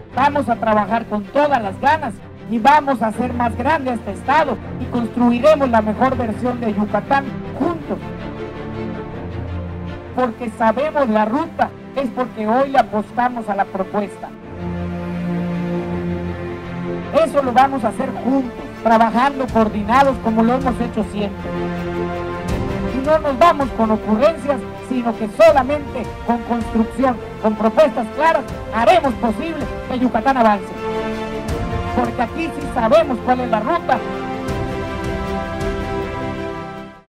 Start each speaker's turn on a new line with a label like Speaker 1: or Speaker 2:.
Speaker 1: Vamos a trabajar con todas las ganas y vamos a hacer más grande este estado y construiremos la mejor versión de Yucatán juntos. Porque sabemos la ruta, es porque hoy le apostamos a la propuesta. Eso lo vamos a hacer juntos, trabajando coordinados como lo hemos hecho siempre. Y no nos vamos con ocurrencias, sino que solamente con construcción, con propuestas claras, haremos posible que Yucatán avance. Porque aquí sí sabemos cuál es la ruta